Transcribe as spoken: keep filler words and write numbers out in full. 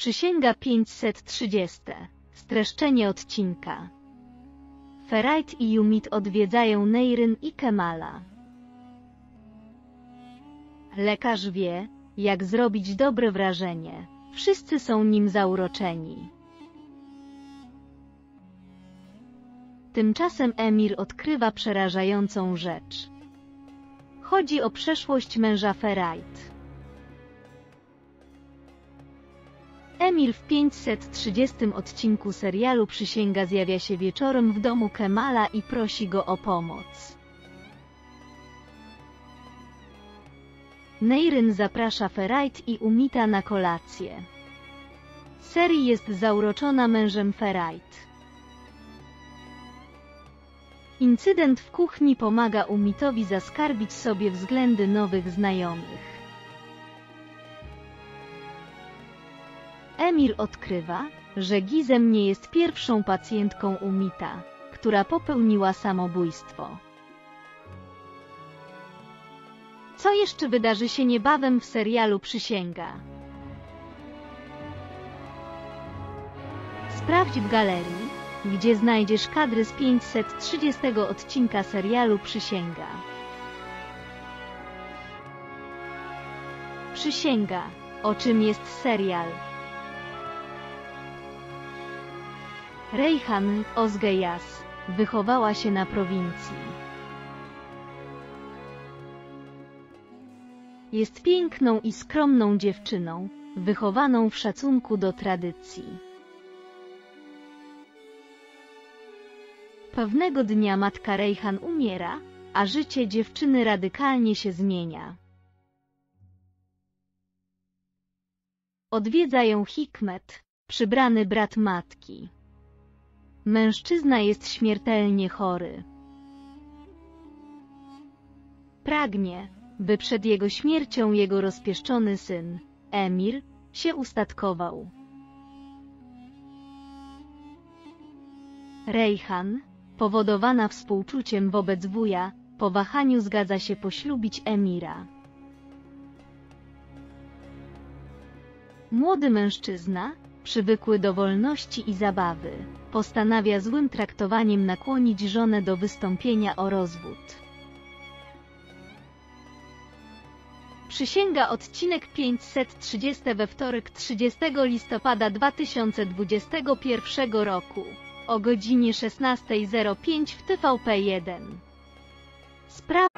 Przysięga pięćset trzydzieści. Streszczenie odcinka. Ferajt i Umit odwiedzają Neirin i Kemala. Lekarz wie, jak zrobić dobre wrażenie. Wszyscy są nim zauroczeni. Tymczasem Emir odkrywa przerażającą rzecz. Chodzi o przeszłość męża Ferajt. Emir w pięćset trzydziestym odcinku serialu Przysięga zjawia się wieczorem w domu Kemala i prosi go o pomoc. Neirin zaprasza Ferajt i Umita na kolację. Seri jest zauroczona mężem Ferajt. Incydent w kuchni pomaga Umitowi zaskarbić sobie względy nowych znajomych. Emir odkrywa, że Gizem nie jest pierwszą pacjentką Umita, która popełniła samobójstwo. Co jeszcze wydarzy się niebawem w serialu Przysięga? Sprawdź w galerii, gdzie znajdziesz kadry z pięćset trzydziestego odcinka serialu Przysięga. Przysięga. O czym jest serial? Reyhan Ozgeyaz wychowała się na prowincji. Jest piękną i skromną dziewczyną, wychowaną w szacunku do tradycji. Pewnego dnia matka Reyhan umiera, a życie dziewczyny radykalnie się zmienia. Odwiedza ją Hikmet, przybrany brat matki. Mężczyzna jest śmiertelnie chory. Pragnie, by przed jego śmiercią jego rozpieszczony syn, Emir, się ustatkował. Reyhan, powodowana współczuciem wobec wuja, po wahaniu zgadza się poślubić Emira. Młody mężczyzna, przywykły do wolności i zabawy, postanawia złym traktowaniem nakłonić żonę do wystąpienia o rozwód. Przysięga odcinek pięćset trzydziesty we wtorek trzydziestego listopada dwa tysiące dwudziestego pierwszego roku o godzinie szesnastej zero pięć w T V P jeden. Sprawa